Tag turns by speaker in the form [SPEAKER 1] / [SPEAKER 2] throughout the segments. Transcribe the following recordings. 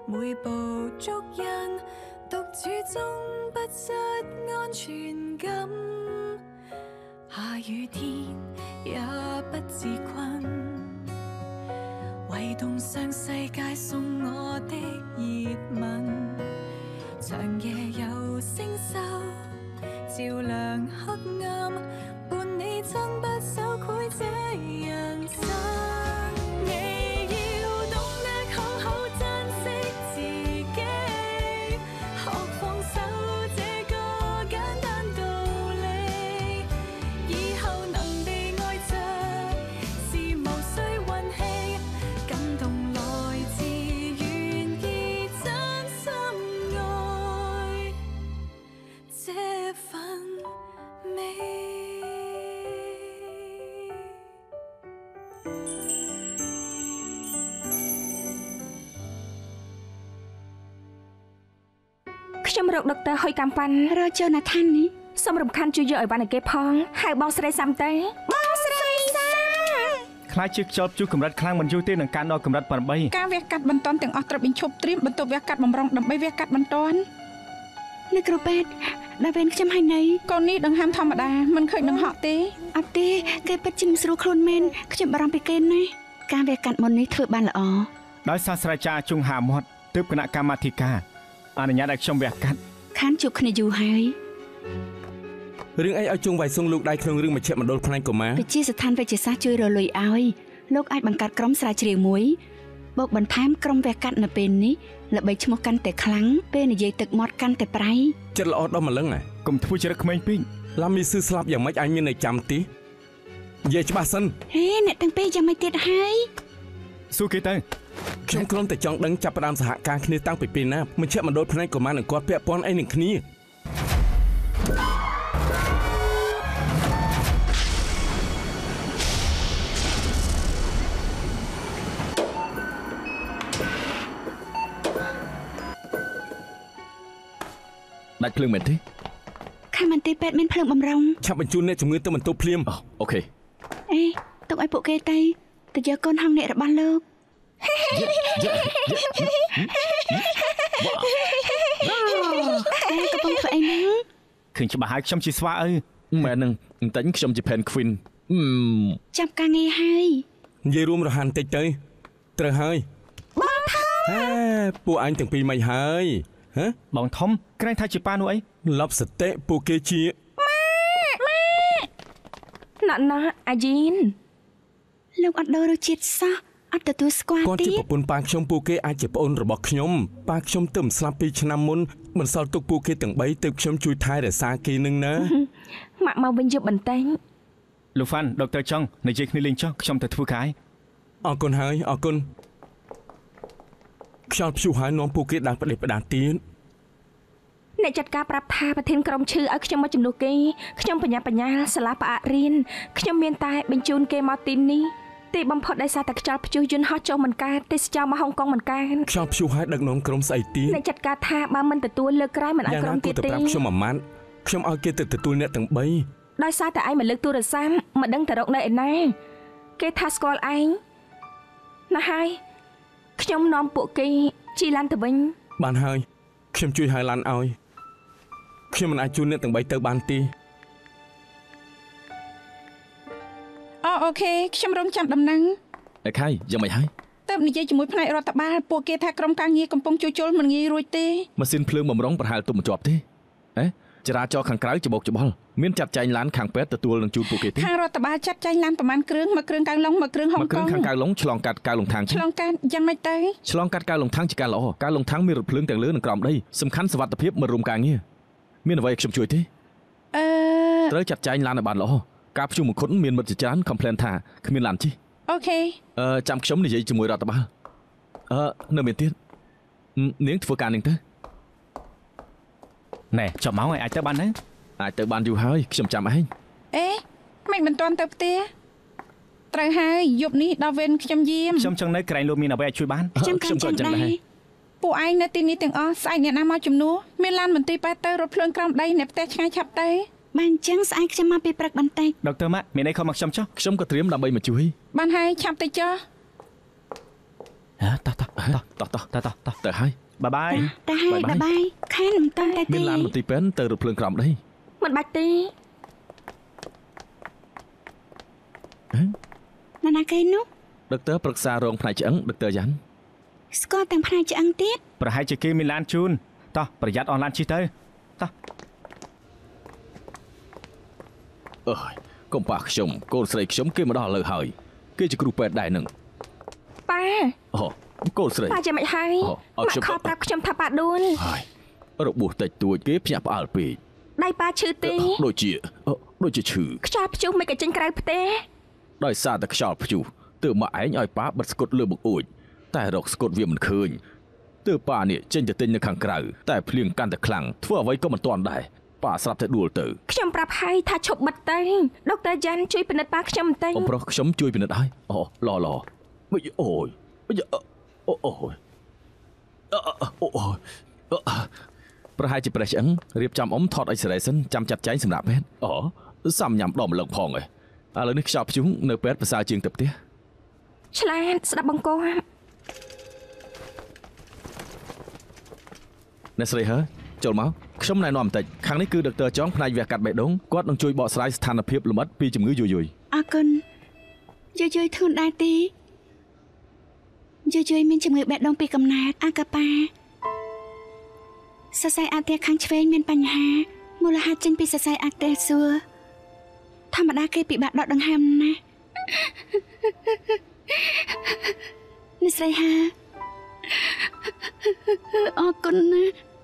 [SPEAKER 1] 每步足印，獨處中不失安全感。下雨天也不自困，唯動上世界送我的熱吻。長夜有星宿照亮黑暗，伴你撐不手繪這人生。ខ្ញុំរកដុកទ័រហុយកំប៉ាន់រកជើណាថាននេះសូមរំខានជួយយកឲ្យបានគេផងហៅបងស្រីសាំទេបងស្រីសាំខ្លាចជិះខ្យល់ព្យុះកម្រិតខ្លាំងមិនយូរទេនឹងការដល់កម្រិត8ការវះកាត់បន្ទាន់ទាំងអស់ត្រូវបញ្ឈប់ត្រៀមបន្ទប់វះកាត់បំរុងដើម្បីវះកាត់បន្ទាន់អ្នកគ្រូពេទ្យដល់វេនខ្ញុំហើយណីកូននេះដង្ហើមធម្មតាមិនឃើញដង្ហក់ទេអត់ទេគេពិតជាមិនស្រួលខ្លួនមែនខ្ញុំបារម្ភពីគេណាស់ការវះកាត់មុននេះធ្វើបានល្អដោយសាស្ត្រាចារ្យជុងហាមាត់ទើបគណៈកម្មាធិការអនុញ្ញាតឲ្យខ្ញុំវះកាត់ខានជួបគ្នាយូរហើយរឿងអីឲ្យជុងវាយសុងលោកដៃក្នុងរឿងមជ្ឈមណ្ឌលផ្នែកកុមារវិជាស្ថានវិទ្យាសាស្ត្រជួយរលុយឲ្យលោកអាចបង្កើតក្រុមស្រាវជ្រាវមួយបូកបន្ថែមក្រុមវះកាត់នៅពេលនេះល្បីឈ្មោះកាន់តែខ្លាំងពេលនិយាយទឹកមាត់កាន់តែប្រៃចិត្តល្អដល់ម្លឹងកុំធ្វើចរិតក្មេងពេកឡាមីស៊ឺស្លាប់យ៉ាងម៉េចអញមាននៅចាំទីនិយាយច្បាស់សិនហេអ្នកទាំងពីរយ៉ាងម៉េចទៀតហើយសួរគេទៅខ្ញុំគ្រាន់តែចង់ដឹងចាប់ផ្ដើមសហការគ្នាតាំងពីពេលណាមជ្ឈមណ្ឌលផ្នែកកុមារនឹងគាត់ពាក់ព័ន្ធអីនឹងគ្នាដាច់ភ្លើងមែនទេខាងមន្ទីរពេទ្យមានភ្លើងបំរុងឆាប់បញ្ជូនអ្នកជំងឺទៅបន្ទប់ភ្លាមអូខេអេទុកឲ្យពួកគេទៅយកកូនហងអ្នករបស់លោកកំពុងធ្វើអីហ្នឹងឃើញច្បាស់ហើយខ្ញុំជាស្វាអើមែននឹងបន្តិចខ្ញុំជា Pen Queen ចាប់ការងារហើយនិយាយរួមរហ័នតិចទៅត្រូវហើយបងធំពួកអញទាំងពីរមិនហើយហ៎បងធំក្រែងថាជាប៉ានោះអីលប់សតិពួកគេជាម៉ែណាអាជីនលោកអត់ដូររសជាតិសោះអត់ទទួលស្គាល់ទេគាត់ជាប្រពន្ធប៉ាខ្ញុំពួកគេអាចជាប្អូនរបស់ខ្ញុំប៉ាខ្ញុំទៅស្លាប់2ឆ្នាំមុនបន្សល់ទុកពួកគេទាំង3ទើបខ្ញុំជួយថែរក្សាគេនឹងណាម៉ាក់មកវិញយប់បន្តិចលោកហ្វាន់ដុកទ័រចង់និយាយគ្នាលេងចុះខ្ញុំទៅធ្វើការអរគុណហើយអរគុណខ្យល់ព្យុះហើយនាំពួកគេដើរផ្ដេសផ្ដាស់ទៀតអ្នកចាត់ការប្រាប់ថាប្រធានក្រុមឈឺឲ្យខ្ញុំមកជំនួសគេខ្ញុំបញ្ញាសាលាផ្អាករៀនខ្ញុំមានតែបញ្ជូនគេមកទីនេះទីបំផុតដោយសារតែខ្យល់ព្យុះយន្តហោះចុះមិនកើតទេសចរមកហុងកុងមិនកើតខ្យល់ព្យុះហើយដឹកនាំក្រុមស្អីទៀតអ្នកចាត់ការថាបើមិនទទួលលើកក្រោយមិនឲ្យក្រុមទៀតទេខ្ញុំអាម៉ាត់ខ្ញុំឲ្យគេទៅទទួលអ្នកទាំង3ដោយសារតែឯងមកលើកទូរស័ព្ទមិនដឹងទៅរកនៅឯណាគេថាស្គាល់ឯងណាហើយខ្ញុំនាំពួកគេជិះឡានទៅវិញបានហើយខ្ញុំជួយហៅឡានឲ្យខ្ញុំមិនអាចជួយអ្នកទាំង3ទៅបានទេអូខេខ្ញុំរងចាំដំណឹងអេខៃយ៉ាងម៉េចហើយតើនិយាយជាមួយផ្នែករដ្ឋបាលពួកគេថាក្រុមការងារកំពុងជួសជុលមិនងាយរួចទេម៉ាស៊ីនភ្លើងបំរុងប្រហែលទុំមិនជាប់ទេចរាចរណ៍ខាងក្រៅច្បោកច្បល់មានចាត់ចែងឡានខាងពេទ្យទទួលនឹងជូនពួកគេទេខាងរដ្ឋបាលចាត់ចែងឡានប្រមាណគ្រឿងមួយគ្រឿងកៅឡុងមួយគ្រឿងហុងកុងខាងកៅឡុងឆ្លងកាត់កៅឡុងທາງឆ្លងកាត់យ៉ាងម៉េចទៅឆ្លងកាត់កៅឡុងທາງជាការល្អកៅឡុងທາងមានរថភ្លើងទាំងលើនិងក្រោមដីសំខាន់សុវត្ថិភាពមករួមការងារមានអ្វីខ្ញុំជួយទេត្រូវចាត់ចែងឡានឲ្យបានល្អការព្យុះមង្គលមានមិត្តច្រើន complain ថាគ្មានឡានជិះអូខេចាំខ្ញុំនិយាយជាមួយរដ្ឋបាលនៅមានទៀតនាងធ្វើការនាងទៅណែចាំមកឲ្យអាចទៅបានណាអាចទៅបានយូរហើយខ្ញុំចាំឯងមិនទាន់ទៅផ្ទះត្រូវហើយយប់នេះដល់វេនខ្ញុំយាមខ្ញុំចង់នៅក្រែងលោកមានអ្វីឲ្យជួយបានខ្ញុំក៏ចង់ដែរពួកឯងនៅទីនេះទាំងអស់ស្អែកអ្នកណាមកជំនួសមានឡានមន្ទីរប៉ែទៅរថភ្លើងក្រោមដីអ្នកផ្ទះឆ្ងាយឆាប់ទៅបានអញ្ចឹងស្អែកខ្ញុំមកពីព្រឹកបន្តិចដុកទ័រម៉ាក់មានអីខំមកខ្ញុំចុះខ្ញុំក៏ត្រៀមដើម្បីមកជួយបានហើយឆាប់ទៅចុះតោះ
[SPEAKER 2] តទៅហើយ
[SPEAKER 1] បាយ
[SPEAKER 3] ទៅហើយបាយខានមិនតាន់តែទេ
[SPEAKER 2] មានឡានមន្ទីរពេទ្យទៅរថភ្លើងក្រោមđây
[SPEAKER 1] មិនបាច់ទេ
[SPEAKER 3] ណាគេនោះ
[SPEAKER 2] ដុកទ័រប្រឹក្សារោងផ្នែកឆ្អឹងដុកទ័រយ៉ាន់
[SPEAKER 3] ស្គាល់ទាំងផ្នែកឆ្អឹងទៀត
[SPEAKER 1] ប្រហែលជាគេមានឡានជូនតោះប្រយ័ត្នអនឡានជិះទៅតោះ
[SPEAKER 2] អើយកុំប៉ះខ្ញុំកូនស្រីខ្ញុំគេមកដល់លើហើយគេជាគ្រូពេទ្យដែរនឹង
[SPEAKER 1] ប៉ា
[SPEAKER 2] អូកូនស្រី
[SPEAKER 1] ប៉ាជាមិនហើយមកខប្រាប់ខ្ញុំថាប៉ាដួល
[SPEAKER 2] ហើយរបួសតិចតួចគេភ្ញាក់ផ្អើលពេក
[SPEAKER 1] ដៃប៉ាឈឺទេ
[SPEAKER 2] ដូចជាឈឺ
[SPEAKER 1] ខ្យល់ព្យុះមិនក៏ចេញក្រៅផ្ទះ
[SPEAKER 2] ដោយសារតែខ្យល់ព្យុះទើបមកឯងឲ្យប៉ាបិទស្គុតលើបង្អួចតែរកស្គុតវាមិនឃើញទើបប៉ានេះចេញទៅទិញនៅខាងក្រៅតែភ្លៀងកាន់តែខ្លាំងធ្វើអ្វីក៏មិនទាន់ដែរប៉ាស្រាប់តែដួលទៅ
[SPEAKER 1] ខ្ញុំប្រាប់ហើយថាឈប់បិទទៅដុកទ័រយ៉ាន់ជួយពិនិត្យប៉ាខ្ញុំបន្តិច
[SPEAKER 2] អូប្រុសខ្ញុំជួយពិនិត្យហើយអូឡមិនអូយប្រហែលជាប្រេះឆ្អឹងរៀបចំអ៊ំថតអិចរ៉េសិនចាំចាត់ចែងសម្រាប់ពេទ្យសំញ៉ាំដបម្លឹងផងឯងឥឡូវនេះខ្យល់ព្យុះនៅពេទ្យប្រសើរជាងទៅផ្ទះ
[SPEAKER 1] ឆ្លាតស្ដាប់បង្គាប់
[SPEAKER 2] អ្នកស្រីហើចូលមកខ្ញុំណែនាំបន្តិចខាងនេះគឺដុកទ័រចងផ្នែកវះកាត់បេះដូងគាត់នឹងជួយបកស្រាយស្ថានភាពលម្អិតពីជំងឺយយ
[SPEAKER 3] អរគុណយយធូនដែរទេយយមានជំងឺបេះដូងពីកំណើតអាកាប៉ាសរសៃអាទិខាងឆ្វេងមានបញ្ហាមូលហេតុចេញពីសរសៃអាទិសួរធម្មតាគេពិបាកដកដង្ហើមណាអ្នកស្រីហាអរគុណណា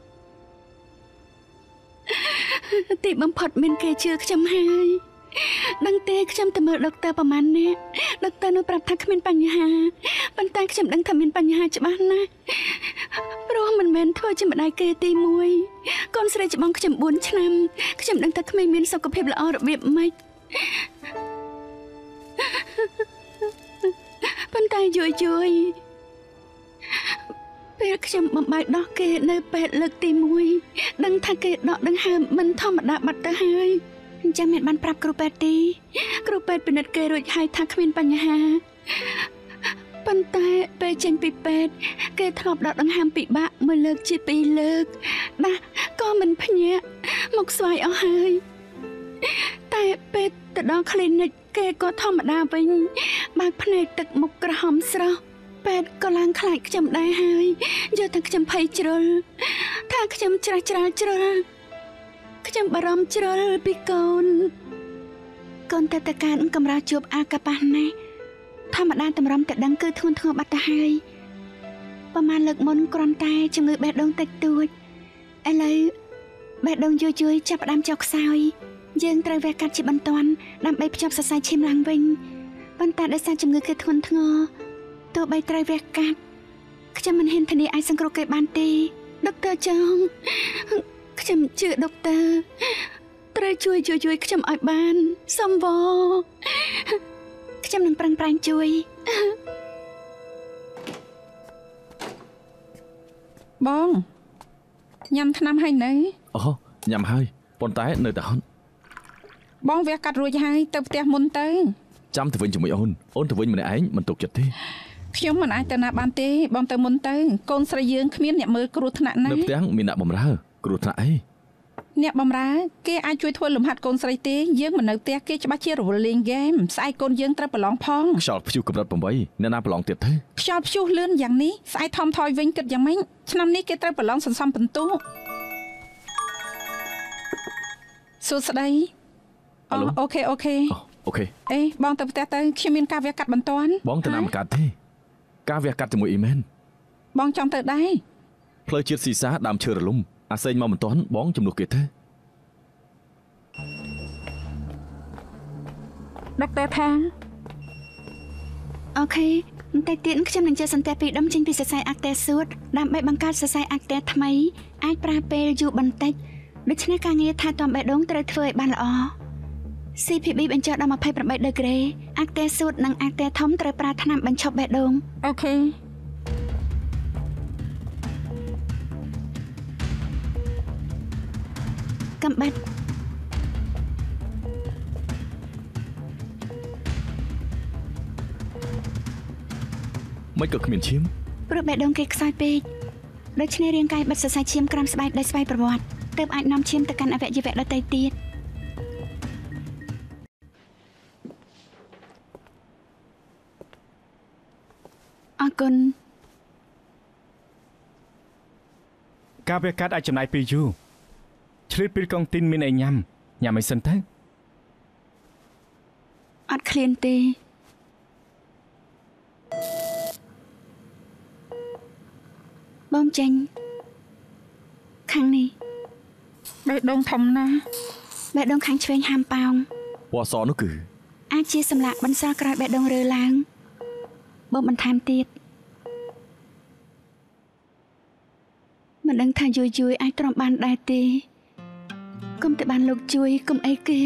[SPEAKER 3] ទីបំផុតមានគេជឿខ្ញុំហើយដឹងទេខ្ញុំទៅមើលដុកទ័រប្រហែលនាក់ដុកទ័រនោះប្រាប់ថាគ្មានបញ្ហាប៉ុន្តែខ្ញុំដឹងថាមានបញ្ហាច្បាស់ណាស់ព្រោះមិនមែនធ្វើជាម្ដាយគេទី1កូនស្រីច្បងខ្ញុំ4ឆ្នាំខ្ញុំដឹងថាក្មេងមានសុខភាពល្អរបៀបម៉េចប៉ុន្តែយូរពេលខ្ញុំបំបីដោះគេនៅពេទ្យលើកទី1ដឹងថាគេដកដង្ហើមមិនធម្មតាបាត់ទៅហើយអញ្ចឹងមានបានប្រាប់គ្រូពេទ្យទេគ្រូពេទ្យពិនិត្យគេរួចហើយថាគ្មានបញ្ហាប៉ុន្តែពេលចេញពីពេទ្យគេធ្លាប់ដកដង្ហើមពិបាកមួយលើកជា2លើកណាក៏មិនភ្ញាក់មកស្វាយអស់ហើយតែពេលទៅដល់ clinic គេក៏ធម្មតាវិញបើកភ្នែកទឹកមុខក្រហមស្រស់ពេទ្យក៏ឡើងខ្លាចខ្ញុំដែរហើយយកតែខ្ញុំភ័យជ្រុលថាខ្ញុំច្រាស់ច្រាលជ្រុលខ្ញុំបារម្ភជ្រុលពីកូនតែតកានកំរោជួបអាកាប៉ះណាធម្មតាតម្រាំតែដឹងគឺធ្ងន់ធ្ងរបាត់ទៅហើយប្រហែលលើកមុនគ្រាន់តែជំងឺបេះដូងតិចតួចឥឡូវបេះដូងយូរចាប់ផ្ដើមចុះខ្សោយយើងត្រូវវះកាត់ជាបន្ទាន់ដើម្បីភ្ជាប់សរសៃឈាមឡើងវិញប៉ុន្តែដោយសារជំងឺគឺធ្ងន់ធ្ងរទោះបីត្រូវវះកាត់ខ្ញុំមិនហ៊ានធានាអាចសង្គ្រោះគេបានទេដុកទ័រចងខ្ញុំជឿដុកទ័រត្រូវជួយខ្ញុំឲ្យបានសំវខ្ញុំនឹងប្រឹងប្រែងជួយ
[SPEAKER 4] បងញ៉ាំថ្នាំហើយនៅ
[SPEAKER 2] ញ៉ាំហើយប៉ុន្តែនៅតែហត់
[SPEAKER 4] បងវះកាត់រួចហើយទៅផ្ទះមុនទៅ
[SPEAKER 2] ចាំទៅវិញជាមួយអូនទៅវិញម្នាក់ឯងមិនទុកចិត្តទេ
[SPEAKER 4] ខ្ញុំមិនអាចទៅណាបានទេបងទៅមុនទៅកូនស្រីយើងគ្មានអ្នកមើលគ្រោះថ្នាក់ណា
[SPEAKER 2] នៅផ្ទះមានអ្នកបម្រើគ្រោះថ្នាក់អី
[SPEAKER 4] អ្នកបម្រើគេអាចជួយធ្វើលំហាត់កូនស្រីទេយើងមិននៅផ្ទះគេច្បាស់ជារវល់លេងហ្គេមស្អែកកូនយើងត្រូវប្រឡងផង
[SPEAKER 2] ខ្យល់ព្យុះកម្រិត8អ្នកណាប្រឡងទៀតទេ
[SPEAKER 4] ខ្យល់ព្យុះលឿនយ៉ាងនេះស្អែកថមថយវិញគិតយ៉ាងម៉េចឆ្នាំនេះគេត្រូវប្រឡងសន្សំពិន្ទុសួស្ដីអូខេអេបងទៅផ្ទះទៅខ្ញុំមានការវះកាត់បន្ទាន់
[SPEAKER 2] បងទៅណាមិនកាត់ទេការវះកាត់ជាមួយអ៊ីមែន
[SPEAKER 4] បងចង់ទៅដែរ
[SPEAKER 2] ផ្លូវជាតិស៊ីសាដើមឈើរលំអាសេងមកមិនទាន់បងជំនួសគេទេ
[SPEAKER 4] ដុកទ័រថា
[SPEAKER 3] អូខេបន្តិចទៀតខ្ញុំនឹងចេះសន្ទះពីដុំចេញពីសរសៃអាក់ទែសួតដើម្បីបង្កើតសរសៃអាក់ទែថ្មីអាចប្រើពេលយូរបន្តិចដូច្នេះការងារថែទាំបេះដូងត្រូវធ្វើឲ្យបានល្អ CPB បញ្ចុះដល់28ដឺក្រេអាក់ទែសួតនិងអាក់ទែធំត្រូវប្រើថ្នាំបញ្ឈប់បេះដូង
[SPEAKER 4] អូខេ
[SPEAKER 3] កំបិត
[SPEAKER 2] មិនក៏គ្មានឈាម
[SPEAKER 3] ព្រោះបេះដូងគេខ្សោយពេកដូច្នេះរាងកាយបិទសរសៃឈាមក្រោមស្បែកដោយស្វ័យប្រវត្តិទើបអាចនាំឈាមទៅកាន់អវយវៈដទៃទៀតអរគុណ
[SPEAKER 1] ការវាកាត់អាចចំណាយពេលយូរឆ្លៀតពេលកុងទីនមានអីញ៉ាំឲ្យសិនទៅ
[SPEAKER 3] អត់ឃ្លានទេបងចេញខាងនេះ
[SPEAKER 4] បេះដូងធំណាស់
[SPEAKER 3] បេះដូងខាងឆ្វេងហាមប៉ោង
[SPEAKER 2] ពណ៌សនោះគឺ
[SPEAKER 3] អាចជាសម្លាក់បន្សល់ក្រោយបេះដូងរើឡើងបងបន្ថែមទៀតមិនដឹងថាយូរអាចទ្រាំបានដែរទេកុំតែបានលោកជួយកុំអីគេ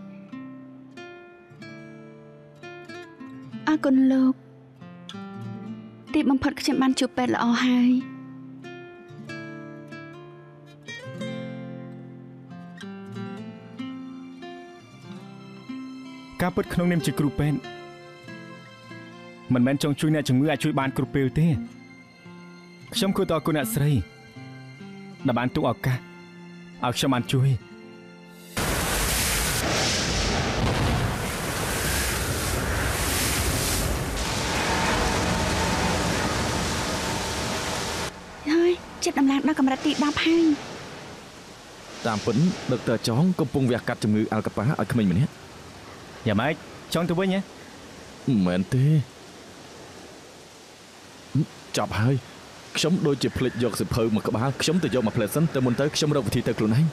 [SPEAKER 3] អរគុណលោកទីបំផុតខ្ញុំបានជួបពេទ្យល្អហើយ
[SPEAKER 1] ការពិតក្នុងនាមជាគ្រូពេទ្យមិនមែនចង់ជួយអ្នកជំងឺឲ្យជួយបានគ្រប់ពេលទេខ្ញុំគួរតអរគុណអ្នកស្រីដែលបានទុកឱកាសឲ្យខ្ញុំបានជួយ
[SPEAKER 3] ហើយចិត្តដំឡើងដល់កម្រិតទី10ហើយ
[SPEAKER 2] តាមពិតដុកទ័រចងកំពុងវះកាត់ជំងឺអាល់កាប៉ាឲ្យក្មេងម្នាក់
[SPEAKER 1] យ៉ាងម៉េចចង់ទៅវិញហ៎
[SPEAKER 2] មិនមែនទេចាប់ហើយខ្ញុំដូចជាភ្លេចយកសិភៅមកក្បាលខ្ញុំទៅយកមកផ្លែសិនទៅមុនទៅខ្ញុំរកវិធីទៅខ្លួនឯង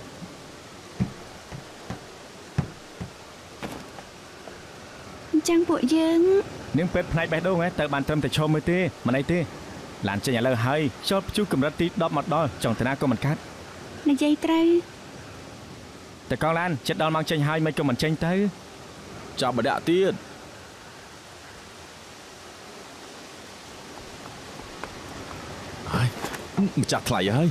[SPEAKER 3] អញ្ចឹងពួកយើង
[SPEAKER 1] នាងពេទ្យផ្នែកបេះដូងទៅបានត្រឹមតែឈរមើលទេមិនអីទេឡានចេញឥឡូវហើយខ្យល់ព្យុះកម្រិតទី10មកដល់ចង់តាណាក៏មិនកាត់
[SPEAKER 3] និយាយត្រូវ
[SPEAKER 1] តែកងឡានចិត្តដល់ម៉ោងចេញហើយមិនក៏មិនចេញទៅ
[SPEAKER 2] ចាប់មកដាក់ទៀតហើយម្ចាស់ថ្លៃហើយ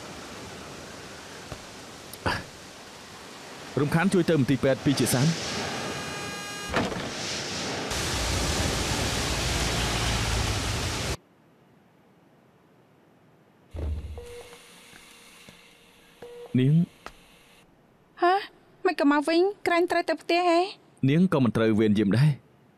[SPEAKER 2] រំខានជួយទៅមន្ទីរពេទ្យ2ជាសាននាង
[SPEAKER 4] ហ៎មិនក៏មកវិញក្រែងត្រូវទៅផ្ទះហ៎
[SPEAKER 2] នាងក៏មិនត្រូវវេនយាមដែរ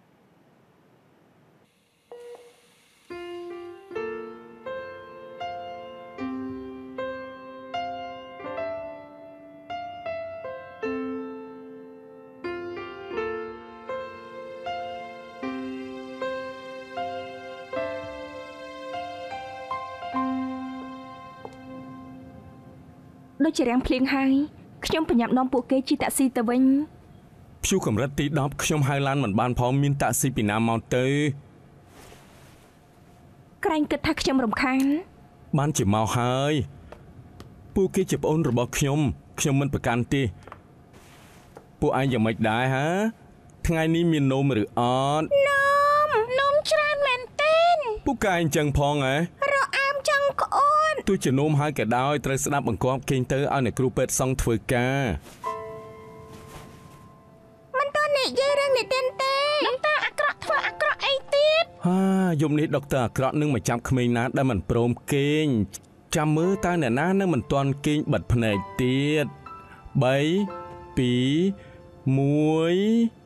[SPEAKER 1] ដូចជារាំងភ្លៀងហើយខ្ញុំប្រញាប់នាំពួកគេជិះតាក់ស៊ីទៅវិញ
[SPEAKER 5] ព្យុះកម្រិតទី10ខ្ញុំហៅឡានមិនបានផងមានតាក់ស៊ីពីណាមកទៅ
[SPEAKER 1] ក្រែងគិតថាខ្ញុំរំខាន
[SPEAKER 5] បានជាមកហើយពួកគេជាប្អូនរបស់ខ្ញុំមិនប្រកាន់ទេពួកឯងយ៉ាងម៉េចដែរហាថ្ងៃនេះមាននំឬអត់
[SPEAKER 3] នំច្រើនមែនទេ
[SPEAKER 5] ពួកកែអញ្ចឹងផងហ៎
[SPEAKER 3] រអើមចង់ក្អូន
[SPEAKER 5] ទោះជានំហើយក៏ដោយត្រូវស្ដាប់បង្គាប់គេងទៅឲ្យអ្នកគ្រូពេទ្យសង្ឃធ្វើការ
[SPEAKER 3] មិនតនិយាយរឿងនេះទេដុកទ័រអាក្រក់ធ្វើអាក្រក់អីទៀត
[SPEAKER 5] យប់នេះដុកទ័រអាក្រក់នឹងមកចាប់ក្មេងណាដែលមិនព្រមគេងចាំមើលតើអ្នកណានឹងមិនទាន់គេងបិទភ្នែកទៀត3 2 1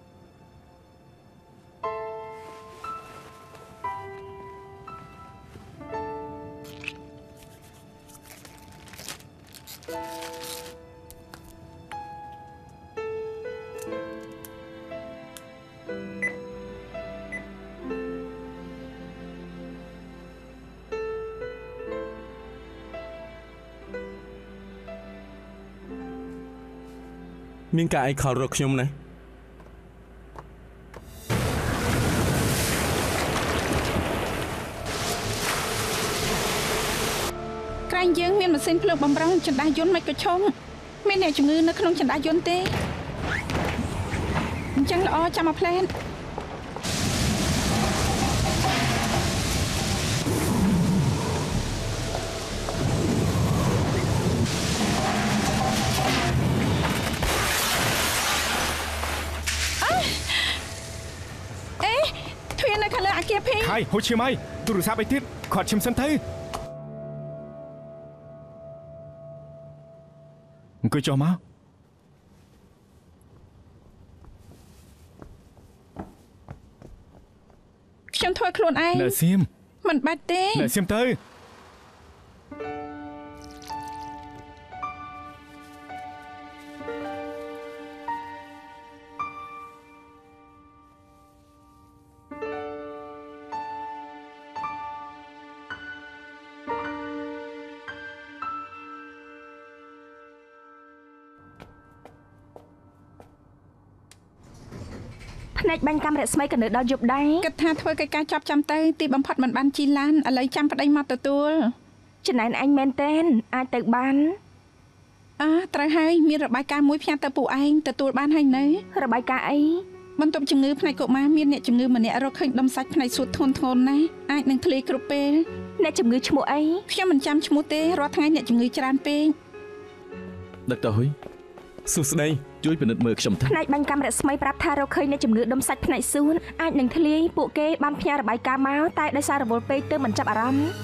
[SPEAKER 5] មានការអីខលរកខ្ញុំណា
[SPEAKER 4] ក្រែងយើងមានម៉ាស៊ីនភ្លើងបំរុងចន្ទះយន្តមិនក៏ឈុំមានអ្នកជំងឺនៅក្នុងចន្ទះយន្តទេអញ្ចឹងល្អចាំមកផ្លែត
[SPEAKER 1] ខហើយហូចឈាមហើយទូរស័ព្ទអីទៀតខាត់ឈាមសិនទៅអង្គុយចុះមក
[SPEAKER 4] ខ្ញុំធ្វើខ្លួនឯង
[SPEAKER 1] នៅសៀម
[SPEAKER 4] មិនបាច់ទេ
[SPEAKER 1] នៅសៀមទៅ
[SPEAKER 3] ភ្នែកបាញ់កាំរស្មីក៏នៅដល់យប់ដែរ
[SPEAKER 4] គិតថាធ្វើកិច្ចការចាប់ចាំទៅទីបំផុតមិនបានជិះឡានឥឡូវចាំប្តីមកទទួល
[SPEAKER 3] ចំណែនអញមែនតែនអាចទៅបាន
[SPEAKER 4] ត្រូវហើយមានរបាយការណ៍មួយផ្ញើទៅពួកឯងទទួលបានហើយនៅ
[SPEAKER 3] របាយការណ៍អី
[SPEAKER 4] បន្ទប់ជំងឺផ្នែកកុមារមានអ្នកជំងឺម្នាក់រកឃើញដុំសាច់ផ្នែកសួតធ្ងន់ណាស់អាចនឹងធ្លាយគ្រប់ពេល
[SPEAKER 3] អ្នកជំងឺឈ្មោះអី
[SPEAKER 4] ខ្ញុំមិនចាំឈ្មោះទេរាល់ថ្ងៃអ្នកជំងឺច្រើនពេក
[SPEAKER 2] ដឹកតើហ៊ុយសួស្ដីជួយពិនិត្យមើលខ្ញុំទៅ
[SPEAKER 3] ផ្នែកបាញ់កាំរស្មីប្រាប់ថារកឃើញអ្នកជំងឺដុំសាច់ផ្នែកសួនអាចនឹងធ្លាយពួកគេបានផ្ញើរបាយការណ៍មកតែដោយសាររវល់ពេកទើបមិនចាប់អារម្មណ៍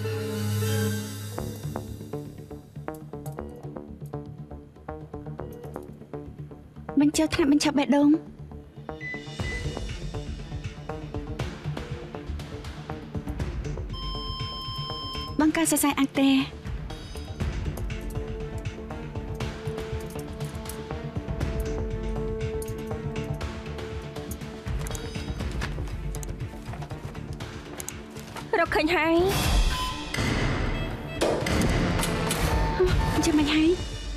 [SPEAKER 3] បញ្ចុះថ្នាក់បញ្ចុះបេះដូងបង្ការសរសៃអាក់ទេរកឃើញហើយចាំមិនហើយ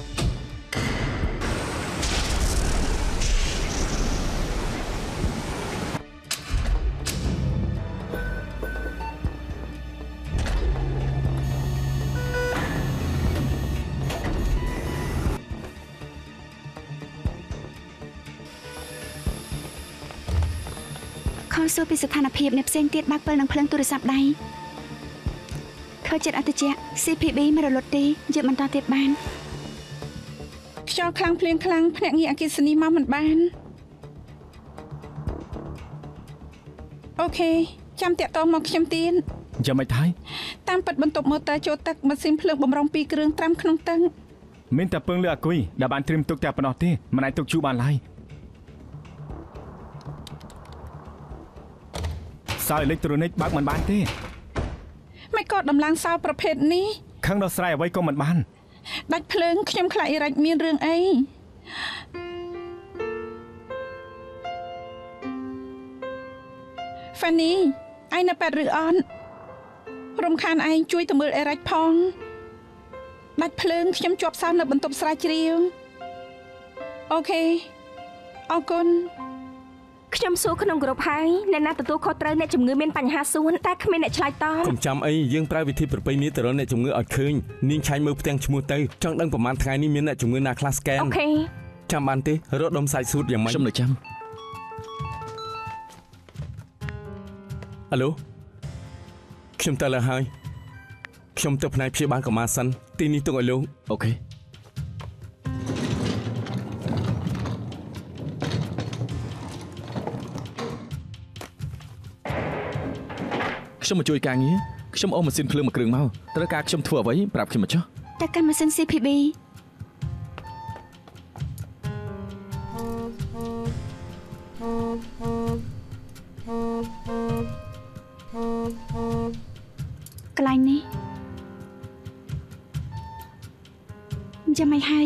[SPEAKER 3] ខលសួរពីស្ថានភាពអ្នកផ្សេងទៀតបើកពិលនឹងភ្លើងទូរស័ព្ទដៃខើចិត្តអតិច CPB មិនរលត់ទេយកបន្តទៀតបាន
[SPEAKER 4] ខ្យល់ខ្លាំងភ្លៀងខ្លាំងភ្នាក់ងារអគ្គិសនីមកមិនបានអូខេចាំតាក់ទងមកខ្ញុំទៀត
[SPEAKER 1] ចាំមិនથાય
[SPEAKER 4] តាមពិតបន្ទប់ម៉ូទ័រចូលទឹកម៉ាស៊ីនភ្លើងបំរុង2គ្រឿងត្រាំក្នុងទឹក
[SPEAKER 1] មានតែពឹងលើអាគុយដែលបានត្រៀមទុកតែប៉ុណ្ណោះទេមិនអាចទុកជូរបានឡើយសោអេឡិចត្រូនិកបើកមិនបានទេ
[SPEAKER 4] មិនក៏ដំឡើងសោប្រភេទនេះ
[SPEAKER 1] ខឹងដល់ស្រ័យអ្វីក៏មិនបាន
[SPEAKER 4] ដាច់ភ្លើងខ្ញុំខ្លាចអ៊ីរ៉ាច់មានរឿងអីហ្វានីឯងនៅប៉ែតឬអត់រំខានឯងជួយទៅមើលអ៊ីរ៉ាច់ផងដាច់ភ្លើងខ្ញុំជាប់សោនៅបន្ទប់ស្រាវជ្រាវអូខេអរគុណ
[SPEAKER 3] ខ្ញុំសួរក្នុងក្រុមហើយអ្នកណាទទួលខុសត្រូវអ្នកជំងឺមានបញ្ហាសួនតែគ្មានអ្នកឆ្លើយតប
[SPEAKER 5] កុំចាំអីយើងប្រើវិធីប្រពៃណីទៅរកអ្នកជំងឺឲ្យឃើញនាងឆាញ់មើលផ្ទាំងឈ្មោះទៅចង់ដឹងប្រហែលថ្ងៃនេះមានអ្នកជំងឺណាខ្លះស្កែន
[SPEAKER 3] អូខេ
[SPEAKER 5] ចាំបានទេរកដុំសាច់សួតយ៉ាងម៉េច
[SPEAKER 2] ខ្ញុំនៅចាំ
[SPEAKER 5] អាឡូខ្ញុំទៅលើហើយខ្ញុំទៅផ្នែកព្យាបាលកុមារសិនទីនេះទុកឲ្យលោក
[SPEAKER 2] អូខេខ្ញុំមកជួយការងារខ្ញុំអូម៉ាស៊ីនភ្លើងមួយគ្រឿងមកត្រូវការខ្ញុំធ្វើអ្វីប្រាប់ខ្ញុំមកចុះ
[SPEAKER 3] តែកាន់ម៉ាស៊ីន CPB កន្លែងនេះចាំមិនហើយ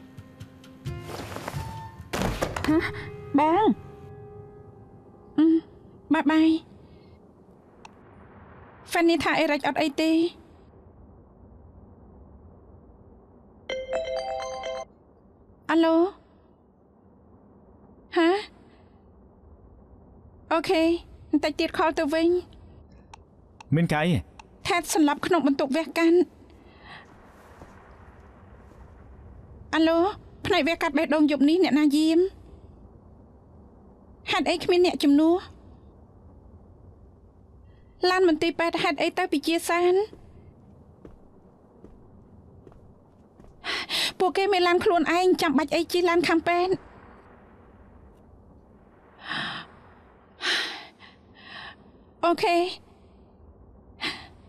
[SPEAKER 4] បងបាយហ្វានីថាអេរ៉ាច់អត់អីទេអាឡូហាអូខេបន្តិចទៀតខលទៅវិញ
[SPEAKER 1] មានកាយ
[SPEAKER 4] ថែតសម្រាប់ក្នុងបន្ទប់វះកាន់អាឡូផ្នែកវះកាត់បេះដូងយប់នេះអ្នកណាយាមហេតុអីគ្មានអ្នកជំនួសឡានមន្ទីរពេទ្យហេតុអីទៅពីជាសានពួកគេមានឡានខ្លួនឯងចាំបាច់អីជិះឡានខាងពេទ្យអូខេ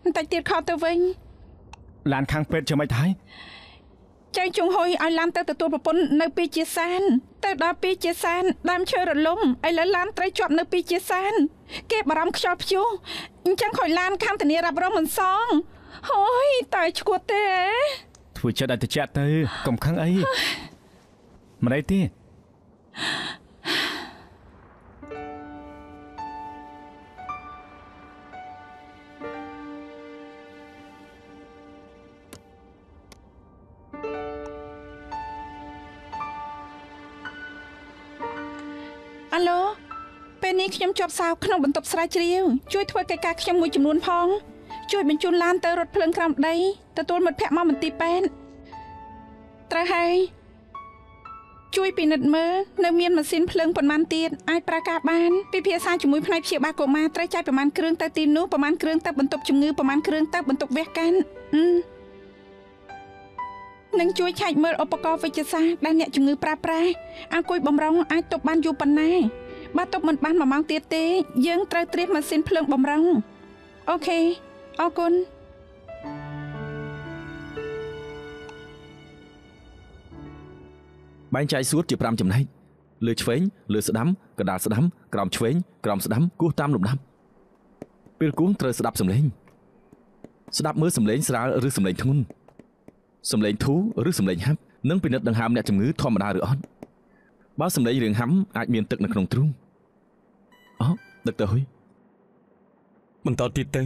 [SPEAKER 4] តែទៀតខោទៅវិញ
[SPEAKER 1] ឡានខាងពេទ្យជាមិនથાય
[SPEAKER 4] ចៅជុងហុយឲ្យឡានទៅទទួលប្រពន្ធនៅពីជាសានទៅដល់ពីជាសានដើមឈើរលំឥឡូវឡានត្រូវជាប់នៅពីជាសានគេបារម្ភខ្យល់ព្យុះអញ្ចឹងខុយឡានខាងធានារ៉ាប់រងមិនសងហើយតើឈួតទេ
[SPEAKER 1] ធ្វើចិត្តឲ្យតិចទៅកុំខឹងអីមិនអីទេ
[SPEAKER 4] អាឡូពេលនេះខ្ញុំជាប់សោកក្នុងបន្ទប់ស្រាវជ្រាវជួយធ្វើកិច្ចការខ្ញុំមួយចំនួនផងជួយបញ្ជូនឡានទៅរថភ្លើងក្រោមដីទទួលមិត្តភ័ក្តិមកមន្ទីរពេទ្យត្រូវហើយជួយពិនិត្យមើលនៅមានម៉ាស៊ីនភ្លើងប៉ុន្មានទៀតអាចប្រើការបានពិភាក្សាជាមួយផ្នែកព្យាបាលកុមារត្រូវចាយប្រមាណគ្រឿងទៅទីនោះប្រមាណគ្រឿងទៅបន្ទប់ជំងឺប្រមាណគ្រឿងទៅបន្ទប់វះកាត់នឹងជួយឆែកមើលឧបករណ៍វិទ្យាសាស្ត្រដែលអ្នកជំងឺប្រើប្រាស់អង្គុយបំរុងអាចទប់បានយូរប៉ុណ្ណាបើទប់មិនបាន1ម៉ោងទៀតទេយើងត្រូវត្រៀមម៉ាស៊ីនភ្លើងបំរុងអូខេអរគុណ
[SPEAKER 2] បែងចែកសួតជា5ចំណែកលើឆ្វេងលើស្ដាំកណ្ដាលស្ដាំក្រោមឆ្វេងក្រោមស្ដាំគោះតាមលំដាប់ពេលគោះត្រូវស្ដាប់សំឡេងស្ដាប់មើលសំឡេងស្រាលឬសំឡេងធ្ងន់សំឡេងធូរឬសំឡេងហាប់និងពិនិត្យដង្ហើមអ្នកជំងឺធម្មតាឬអត់បើសំឡេងរឿងហាំអាចមានទឹកនៅក្នុងទ្រូងអូដឹកទៅហុយ
[SPEAKER 5] បន្តទៀតទៅ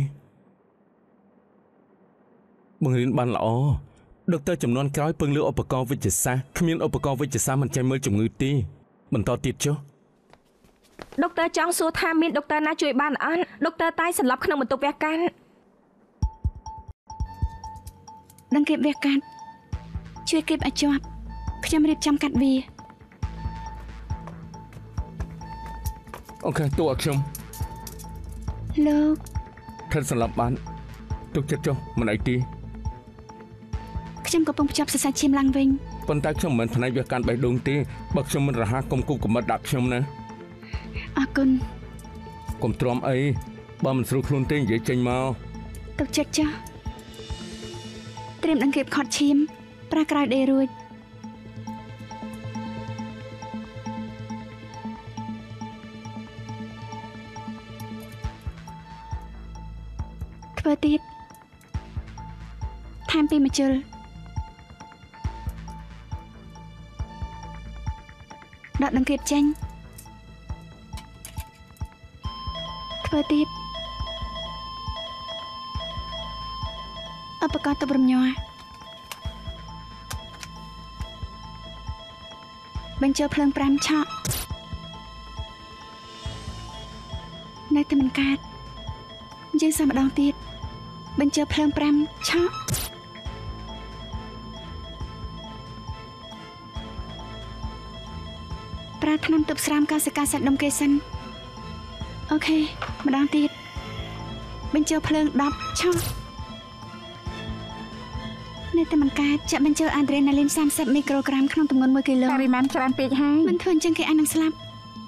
[SPEAKER 5] បង្រៀនបានល្អដុកទ័រចំនួនក្រោយពឹងលើឧបករណ៍វិទ្យាសាស្ត្រគ្មានឧបករណ៍វិទ្យាសាស្ត្រមិនចេះមើលជំងឺទេបន្តទៀតចុះ
[SPEAKER 1] ដុកទ័រចង់សួរថាមានដុកទ័រណាជួយបានអត់ដុកទ័រតែសន្លប់ក្នុងបន្ទប់វះកាត់
[SPEAKER 3] ដឹងគេវះកាត់ជួយគេឲ្យជាប់ខ្ញុំរៀបចំកាត់វា
[SPEAKER 5] អូខេតួឲ្យខ្ញុំ
[SPEAKER 3] លោក
[SPEAKER 5] ថិតសន្លប់បានទុកចិត្តចុះមិនអីទេ
[SPEAKER 3] ខ្ញុំកំពុងភ្ជាប់សរសៃឈាមឡើងវិញ
[SPEAKER 5] ប៉ុន្តែខ្ញុំមិនមែនផ្នែកវះកាត់បេះដូងទេបើខ្ញុំមិនរហ័សកុំគប់កំបិតដាក់ខ្ញុំណា
[SPEAKER 3] អរគុណ
[SPEAKER 5] កុំទ្រាំអីបើមិនស្រួលខ្លួនទេនិយាយចេញមក
[SPEAKER 3] ទុកចិត្តចាស់ត្រៀមដង្កៀបខត់ឈាមប្រើក្រោយដេរួចធ្វើទៀតថែមពីម្ជុលដកដង្កៀបចេញធ្វើទៀតឧបករណ៍ទប់រំញ័របញ្ចូលភ្លើង5ឆក់នៅតែមិនកើតយើងសាកម្ដងទៀតបញ្ចូលភ្លើង5ឆក់ប្រើថ្នាំទប់ស្រាំកោសិកាសាច់ដុំគេសិនអូខេម្ដងទៀតបញ្ចូលភ្លើង10ឆក់នៅតែមិនកើតចាក់បញ្ចូលអាដ្រេណាលីន30មីក្រូក្រាមក្នុងទម្ងន់1គីឡូ
[SPEAKER 4] បរិមាណច្រើនពេកហើយ
[SPEAKER 3] មិនធ្វើអញ្ចឹងគេអាចនឹងស្លាប់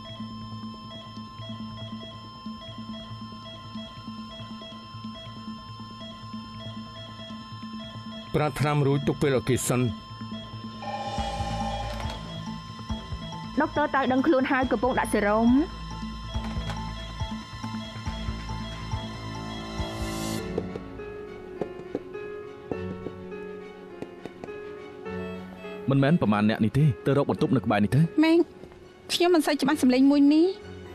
[SPEAKER 5] ប្រើថ្នាំរួចទុកពេលឲ្យគេសិន
[SPEAKER 1] ដុកទ័រតើដឹងខ្លួនហើយកំពុងដាក់សេរ៉ូម
[SPEAKER 2] មិនមែនប្រមាណអ្នកនេះទេទៅរកបន្ទប់នៅក្បែរនេះទៅ
[SPEAKER 4] ម៉េងខ្ញុំមិនសូវច្បាស់សម្លេងមួយនេះ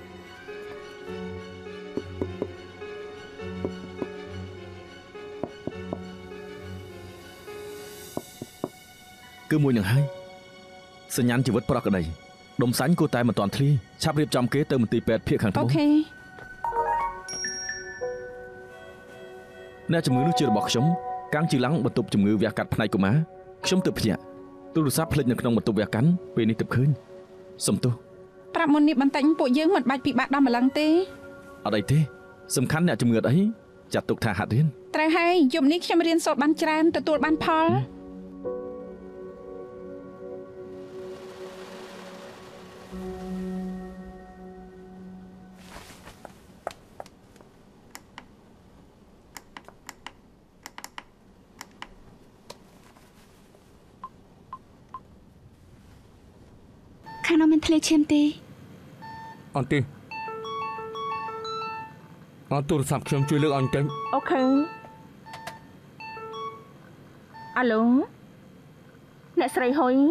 [SPEAKER 2] គឺមួយនឹងហើយសញ្ញាណជីវិតប្រកក្តីដុំសាញ់គួរតែមិនតាន់ធ្លីឆាប់រៀបចំគេទៅមន្ទីរពេទ្យភាគខាងត្បូង
[SPEAKER 4] អូខេ
[SPEAKER 2] អ្នកជំងឺនោះជារបស់ខ្ញុំកាំងជិឡាំងបន្ទប់ជំងឺវះកាត់ផ្នែកកុមារខ្ញុំទើបភ្ញាក់ទូរស័ព្ទភ្លេចនៅក្នុងបន្ទប់វះកាត់ពេលនេះទើបឃើញសុំទោស
[SPEAKER 4] ប្រាប់មុននេះបន្តិចពួកយើងមិនបាច់ពិបាកដល់ម្លឹងទេ
[SPEAKER 2] អត់អីទេសំខាន់អ្នកជំងឺអត់អីចាត់ទុកថាហាត់រៀន
[SPEAKER 4] ត្រូវហើយយប់នេះខ្ញុំរៀនសូត្របានច្រើនទទួលបានផល
[SPEAKER 3] ខាងនោះមានធ្លាឈាមទេ
[SPEAKER 5] អត់ទេអត់ទូរស័ព្ទខ្ញុំជួយលើកអញទៅ
[SPEAKER 1] អូខេអាឡូអ្នកស្រីហ៊ុយ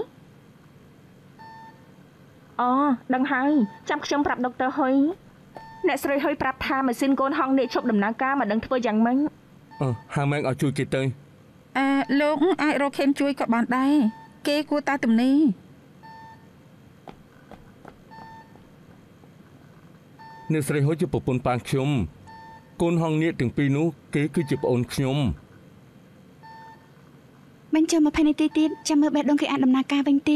[SPEAKER 1] អូដឹងហើយចាំខ្ញុំប្រាប់ដុកទ័រហ៊ុយអ្នកស្រីហ៊ុយប្រាប់ថាម៉ាស៊ីនកូនហងនេះឈប់ដំណើរការមកដឹងធ្វើយ៉ាងម៉េច
[SPEAKER 5] ហៅម៉ែងឲ្យជួយគេទៅ
[SPEAKER 4] លោកអាចរកខេមជួយក៏បានដែរគេគួរតែទំនេរ
[SPEAKER 5] អ្នកស្រីហ៊ុយជាប្រពន្ធប៉ាខ្ញុំកូនហងនេះទាំងពីរនោះគេគឺជាប្អូនខ្ញុំ
[SPEAKER 3] មិនចាំ20នាទីទៀតចាំមើលបេះដូងគេអាចដំណើរការវិញទេ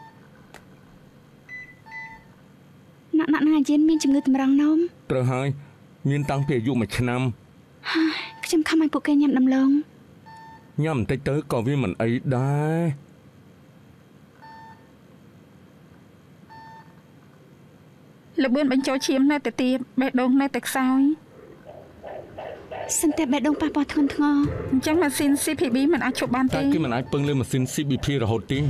[SPEAKER 3] ណាក់អាយិនមានជំងឺតម្រង់នោម
[SPEAKER 5] ត្រូវហើយមានតាំងពីអាយុ1ឆ្នាំ
[SPEAKER 3] ខ្ញុំខំឲ្យពួកគេញ៉ាំដំឡូង
[SPEAKER 5] ញ៉ាំបន្តិចទៅក៏វាមិនអីដែរ
[SPEAKER 4] លបឿនបញ្ចូលឈាមនៅតែទៀតបេះដូងនៅតែខ្សោយ
[SPEAKER 3] សិនតែបេះដូងប៉ះពាល់ធ្ងន់ធ្ងរ
[SPEAKER 4] អញ្ចឹងម៉ាស៊ីន CPB មិនអាចឈប់បានទេ
[SPEAKER 5] តែគេមិនអាចពឹងលើម៉ាស៊ីន CBP រហូតទេ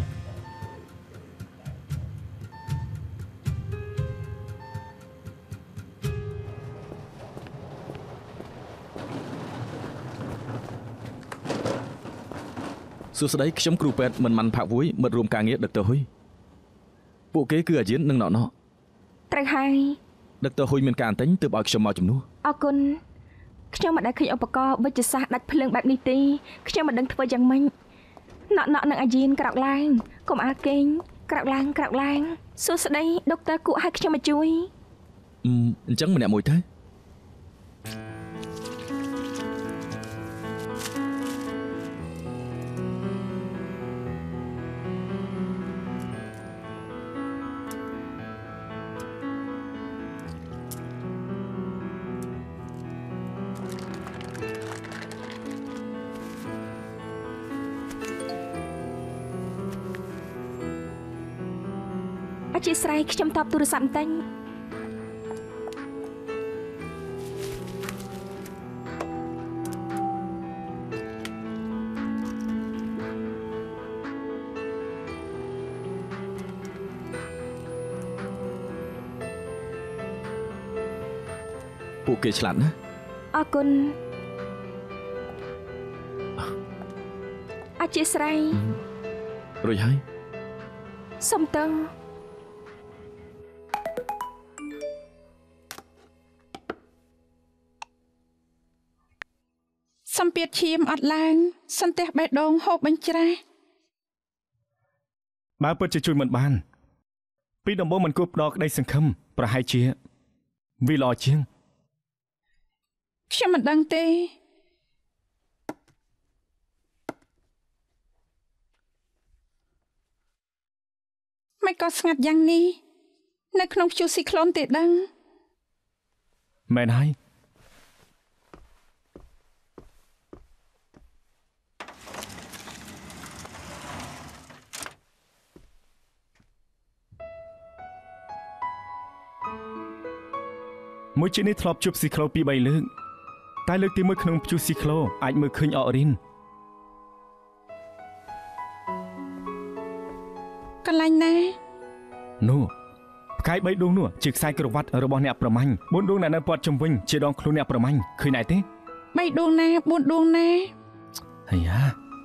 [SPEAKER 2] សួស្តីខ្ញុំគ្រូពេទ្យមិនម៉ាន់ផាក់វួយមិត្តរួមការងារដុកទ័រហ៊ុយពួកគេគឺអាយិននិងណក
[SPEAKER 1] ត្រូវហើយ
[SPEAKER 2] ដុកទ័រហ៊ុយមានការអញ្ចឹងទើបឲ្យខ្ញុំមកជំនួស
[SPEAKER 1] អរគុណខ្ញុំមិនដែលឃើញឧបករណ៍វិទ្យាសាស្ត្រដាច់ភ្លើងបែបនេះទេខ្ញុំមិនដឹងធ្វើយ៉ាងម៉េចណកនឹងអាយិនក្រោកឡើងកុំអាលគេងក្រោកឡើងសួស្តីដុកទ័រគួរឲ្យខ្ញុំមកជួយ
[SPEAKER 2] អញ្ចឹងម្នាក់មួយទៅ
[SPEAKER 1] អធិស្ឋានខ្ញុំតបទូរស័ព្ទបន្តិច
[SPEAKER 2] ពួកគេឆ្លាតណាស់
[SPEAKER 1] អរគុណអធិស្ឋាន
[SPEAKER 2] រួចហើយ
[SPEAKER 1] សុំតើ
[SPEAKER 4] សម្ពាធឈាមអត់ឡើងសន្ទះបេះដូងហូបបញ្ច្រាស
[SPEAKER 1] បើពិតជាជួយមិនបានពីដំបូងមិនគួរផ្ដោតក្តីសង្ឃឹមប្រហែលជាវាល្អជាង
[SPEAKER 4] ខ្ញុំមិនដឹងទេមិនក៏ស្ងាត់យ៉ាងនេះនៅក្នុងព្យុះស៊ីក្លូនទេដឹង
[SPEAKER 1] មែនហើយមួយជិះនេះធ្លាប់ជួបស៊ីក្លូ2-3លើកតែលើកទី1ក្នុងព្យុះស៊ីក្លូអាចមើលឃើញអរិនកន្លែងណានោះផ្កាយ3ដួងនោះជាខ្សែក្រវ៉ាត់របស់អ្នកប្រមាញ់4ដួងដែលនៅព័ទ្ធជុំវិញជាដងខ្លួនអ្នកប្រមាញ់ឃើញដែរទេ
[SPEAKER 4] 3ដួងណា4ដួងណា
[SPEAKER 1] អាយ៉ា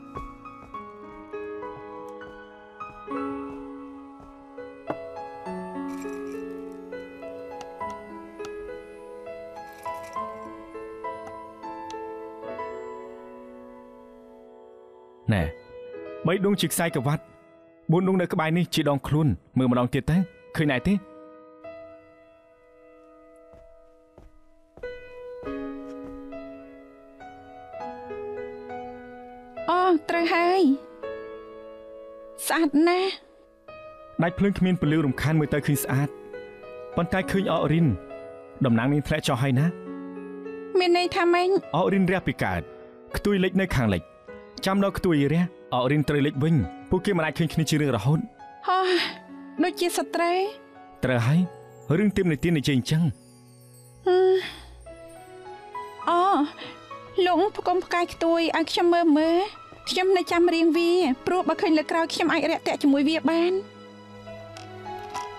[SPEAKER 1] ណែ3ដួងជាខ្សែក្រវ៉ាត់4ដួងនៅក្បែរនេះជាដងខ្លួនមើលម្ដងទៀតទៅឃើញដែរទេ
[SPEAKER 4] អូត្រូវហើយស្អាតណាស់
[SPEAKER 1] ដាច់ភ្លើងគ្មានពន្លឺរំខានមើលទៅឃើញស្អាតប៉ុន្តែឃើញអរិនតំណាងនឹងធ្លាក់ចុះហើយណា
[SPEAKER 4] មានន័យថាម៉េច
[SPEAKER 1] អរិនរះពីកើតខ្ទួយលិចនៅខាងលិចចាំដល់ខ្ទួយរះអរិនត្រូវលិចវិញពួកគេមិនអាចឃើញគ្នាជារឿងរហូត
[SPEAKER 4] ហោះដូចជាសត្រូវ
[SPEAKER 1] ត្រូវហើយរឿងទៀមនិទាននិយាយអញ្ចឹង
[SPEAKER 4] អូលោកផ្គុំផ្កាយខ្ទួយឲ្យខ្ញុំមើលខ្ញុំនៅចាំរៀងវាព្រោះបើឃើញលើក្រោយខ្ញុំអាចរាក់ទាក់ជាមួយវាបាន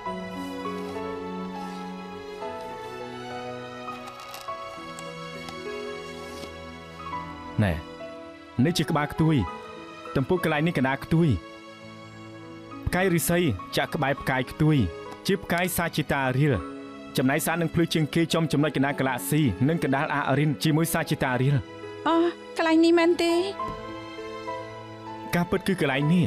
[SPEAKER 1] ណែនេះជាក្បាលខ្ទួយទំពុកកន្លែងនេះកណ្ដាលខ្ទួយផ្កាយរិស័យចាក់ក្បែរផ្កាយខ្ទួយជាផ្កាយសាជីតារៀលចំណែកសារនឹងភ្លឺជាងគេចំចំណុចកណ្ដាលកាឡាក់ស៊ីនិងកណ្ដាលអាអរិនជាមួយសាជីតារៀល
[SPEAKER 4] អូកន្លែងនេះមែនទេ
[SPEAKER 1] ការពិតគឺកន្លែងនេះ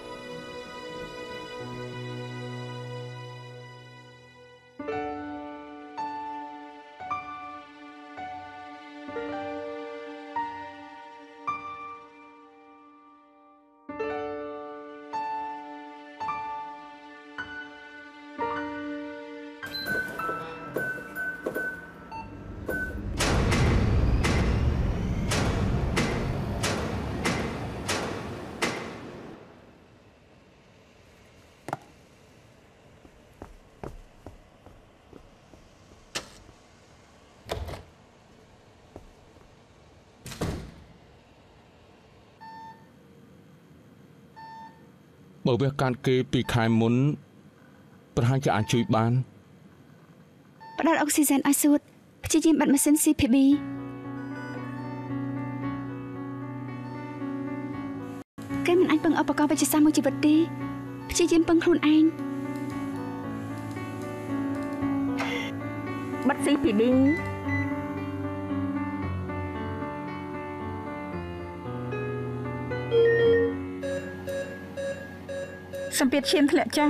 [SPEAKER 5] បើវាកាត់គេពីខែមុនប្រហែលជាអាចជួយបាន
[SPEAKER 3] ផ្ដល់អុកស៊ីហ្សែនឲ្យសួតព្យាយាមបិទម៉ាស៊ីន CPB គេមិនអាចពឹងឧបករណ៍វេជ្ជសាស្ត្រមួយជីវិតទេព្យាយាមពឹងខ្លួនឯង
[SPEAKER 1] បិទ CPB
[SPEAKER 4] សម្ពាធឈាមធ្លាក់ចុះ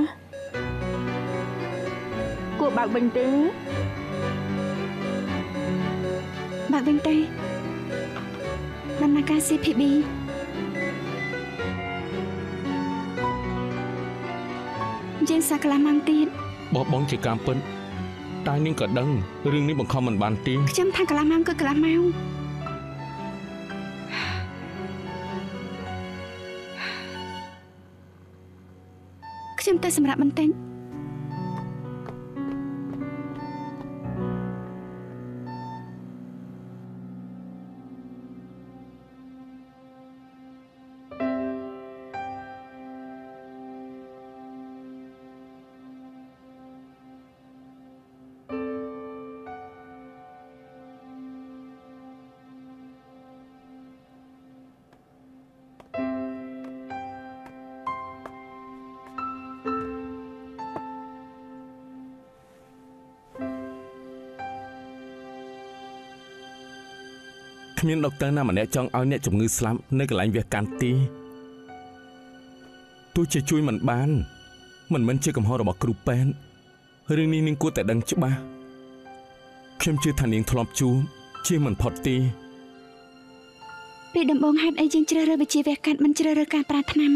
[SPEAKER 4] គួរបើកវិញទេ
[SPEAKER 3] បើកវិញទេដំណើរការ CPB យើងសាកន្លះម៉ោងទៀត
[SPEAKER 5] បបបងជាការពិតតែនាងក៏ដឹងរឿងនេះបង្ខំមិនបានទេ
[SPEAKER 3] ខ្ញុំថាកន្លះម៉ោងគឺកន្លះម៉ោងខ្ញុំទៅសម្រាប់បន្តិច
[SPEAKER 5] គ្មានដុកទ័រណាម្នាក់ចង់ឲ្យអ្នកជំងឺស្លាប់នៅកន្លែងវះកាត់ទេទោះជាជួយមិនបានមិនមែនជាកំហុសរបស់គ្រូពេទ្យរឿងនេះនាងគួរតែដឹងច្បាស់ខ្ញុំជឿថានាងធ្លាប់ជួបជាមិនផុតទេ
[SPEAKER 3] ពីដំបូងហេតុអីយើងជ្រើសរើសវិជ្ជាវះកាត់មិនជ្រើសរើសការប្រើថ្នាំ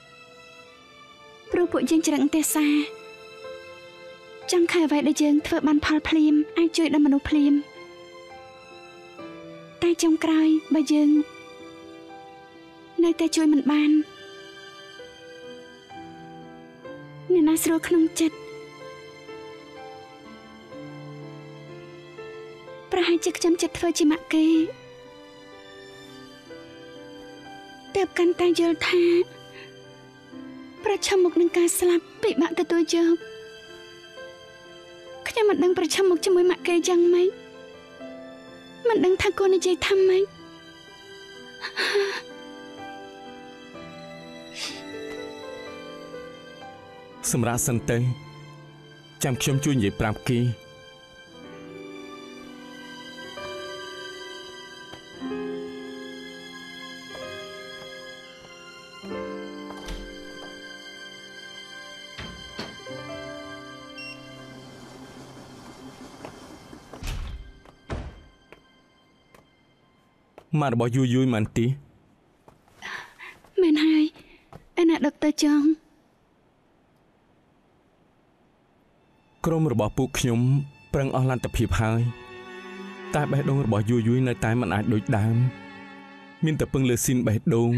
[SPEAKER 3] ព្រោះពួកយើងច្រឹងទេសាចង់ឃើញអ្វីដែលយើងធ្វើបានផលភ្លាមអាចជួយដល់មនុស្សភ្លាមតែចុងក្រោយបើយើងនៅតែជួយមិនបានអ្នកណាស្រួលក្នុងចិត្តប្រហែលជាខ្ញុំចិត្តធ្វើជាម៉ាក់គេតែកាន់តែយល់ថាប្រឈមមុខនឹងការស្លាប់ពិបាកទទួលយកខ្ញុំមិនដឹងប្រឈមមុខជាមួយម៉ាក់គេយ៉ាងម៉េចមិនដឹងថាគាត់និយាយថាម៉េច
[SPEAKER 5] សម្រាប់សិនទៅចាំខ្ញុំជួយនិយាយប្រាប់គេម៉ារបស់យូយមែនទេ
[SPEAKER 3] មែនហើយឯណាដុកទ័រចង់
[SPEAKER 5] ក្រុមរបស់ពួកខ្ញុំប្រឹងអស់លទ្ធភាពហើយតែបេះដូងរបស់យូយនៅតែមិនអាចដូចដើមមានតែពឹងលើស៊ីនបេះដូង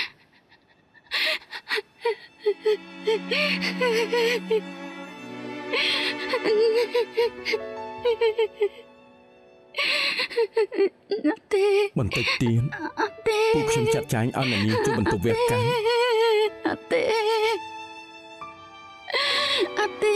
[SPEAKER 3] អត់ទេ
[SPEAKER 5] បន្តិចទៀត
[SPEAKER 3] អត់ទេ
[SPEAKER 5] ពួកខ្ញុំចាត់ចែងឲ្យអ្នកនាងជួយបន្ទប់វះកាត់
[SPEAKER 3] អត់ទេអត់ទេ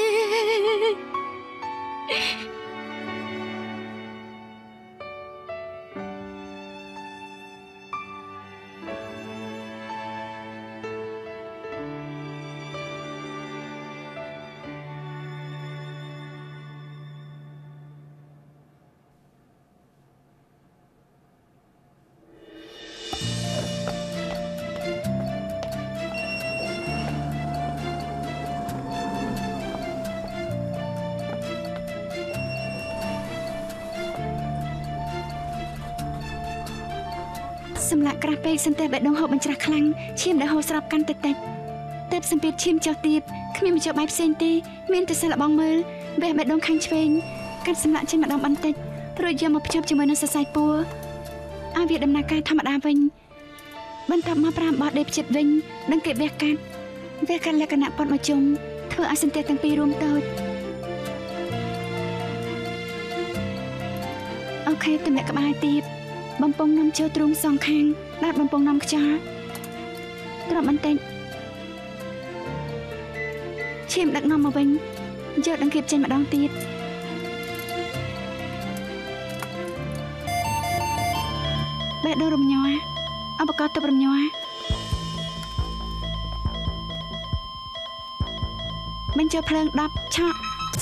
[SPEAKER 3] សម្លាក់ក្រាស់ពេកសន្ទះបេះដូងហូបបញ្ច្រាស់ខ្លាំងឈាមដែលហូរស្រាប់កាន់តិចតិចតែសម្ពាធឈាមចុះទៀតគ្មានបញ្ចុះបាយផ្សេងទេមានតែសាឡបងមើលវះបេះដូងខាងឆ្វេងកាត់សម្លាក់ចេញម្ដងបន្តិចរួចយកមកភ្ជាប់ជាមួយនឹងសរសៃពួរឲ្យវាដំណើរការធម្មតាវិញបន្ទាប់មក5បោះដេកចិត្តវិញនឹងគេវះកាត់លក្ខណៈប៉ុតមកជុំធ្វើឲ្យសន្ទះទាំងពីររួមតូចអូខេទម្លាក់ក្បាលទៀតបំពង់នាំចូលទ្រូងសងខាងដាត់បំពង់នាំខ្យល់ត្រប់បន្តិចឈាមដឹកនាំមកវិញយកដង្កៀបចេញម្ដងទៀតបេះដូងរំញ័រឧបករណ៍ទប់រំញ័របញ្ចូលភ្លើង10ឆក់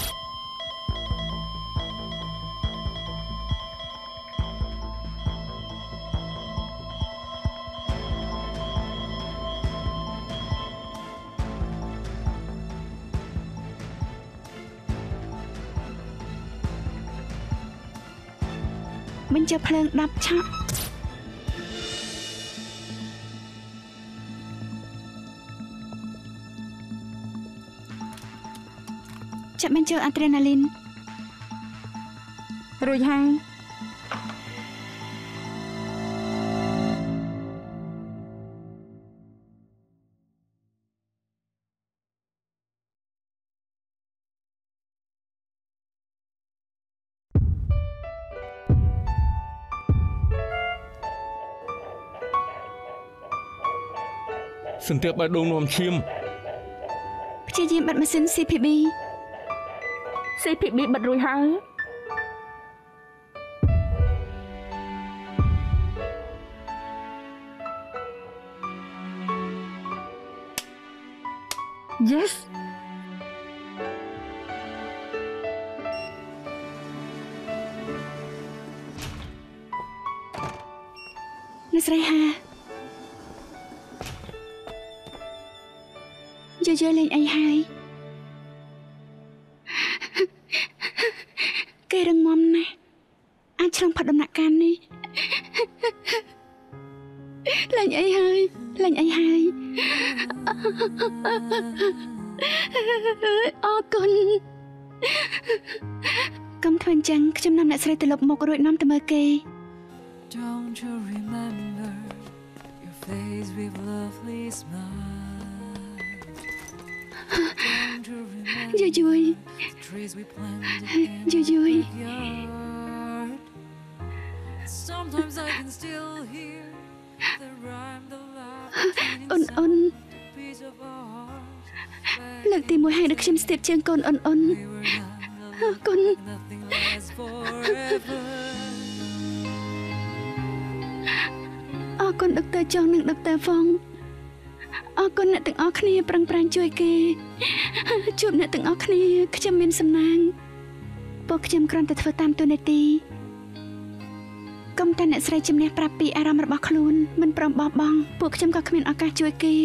[SPEAKER 3] បញ្ចូលភ្លើង10ឆក់ចាក់បញ្ចូលអាដ្រេណាលីន
[SPEAKER 1] រួចហើយ
[SPEAKER 5] សន្ទះបេះដូងនាំឈាម
[SPEAKER 3] ព្យាយាមបិទម៉ាស៊ីន CPB
[SPEAKER 1] បិទរួចហើយ Yes
[SPEAKER 3] អ្នកស្រីហាយលេងអីហើយគេរងមណាស់អាចឆ្លងផុតដំណាក់កាលនេះលេងអីហើយអរគុណកុំធ្វើអញ្ចឹងខ្ញុំនាំអ្នកស្រីទៅលុបមុខរួចនាំទៅមើលគេ
[SPEAKER 6] Don't you remember your face with lovely smile
[SPEAKER 3] Vui
[SPEAKER 6] Sometimes I can still hear the rhyme, the laugh piece of our hearts
[SPEAKER 3] លើកទី1ហើយដឹកខ្ញុំស្ទាបជើងកូនអ៊ុនកូន
[SPEAKER 6] nothing lasts forever
[SPEAKER 3] អរគុណដុកទ័រចុងនិងដុកទ័រហ្វុងអរគុណអ្នកទាំងអស់គ្នាប្រឹងប្រែងជួយគេជួបអ្នកទាំងអស់គ្នាខ្ញុំមានសំណាងពួកខ្ញុំគ្រាន់តែធ្វើតាមតួនាទីកុំតែអ្នកស្រីជំនះប្រាប់ពីអារម្មណ៍របស់ខ្លួនមិនព្រមបោះបង់ពួកខ្ញុំក៏គ្មានឱកាសជួយគេ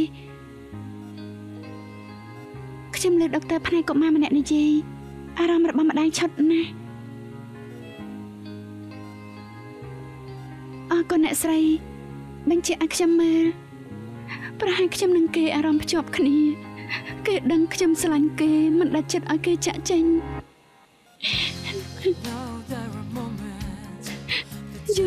[SPEAKER 3] ខ្ញុំលើដុកទ័រផ្នែកកុមារម្នាក់និយាយអារម្មណ៍របស់ម្ដាយឆុតណាស់អរគុណអ្នកស្រីបញ្ជាក់ឲ្យខ្ញុំមើលប្រហែលខ្ញុំនឹងគេអារម្មណ៍ភ្ជាប់គ្នាគេដឹងខ្ញុំស្រឡាញ់គេមិនដាច់ចិត្តឲ្យគេចាក់ចេញជួយ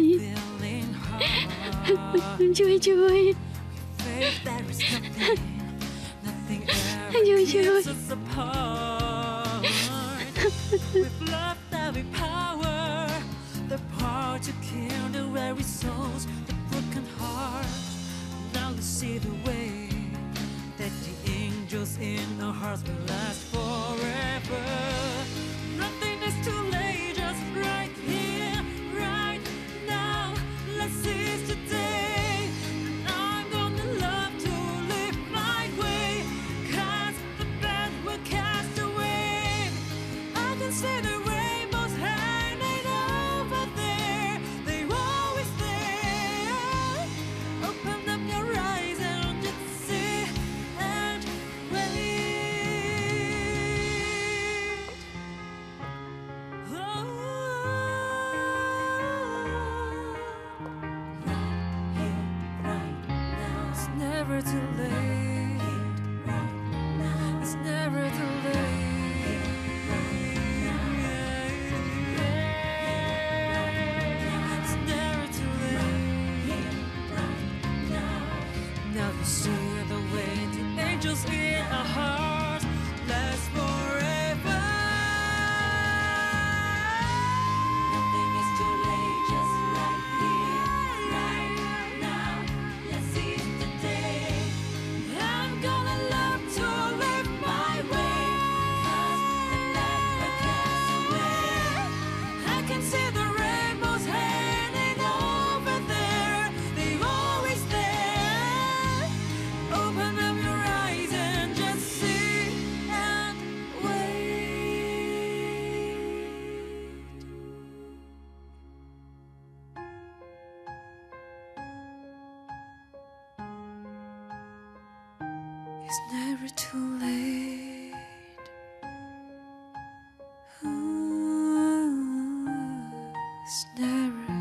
[SPEAKER 6] With love that we power the power to kill the very souls the broken hearts now to see the way that the angels in our hearts will last forever nothing is too late just right here right now let's seize today and I'm gonna love to live my way cast the bad will cast away I can see the rainbows hanging over there they're always there open up your eyes and just see and believe never too late. It's never too late. It's never too late. Now you see the way the angels in our hearts last forever.
[SPEAKER 7] Nothing is too late, just right here, right now. Let's seize the day.
[SPEAKER 6] I'm gonna love to live my way.
[SPEAKER 7] Cause the night will pass away.
[SPEAKER 6] I can see the rainbows hanging over there. They always there. Open up your eyes and just see and wait. It's never too late. Ooh, it's never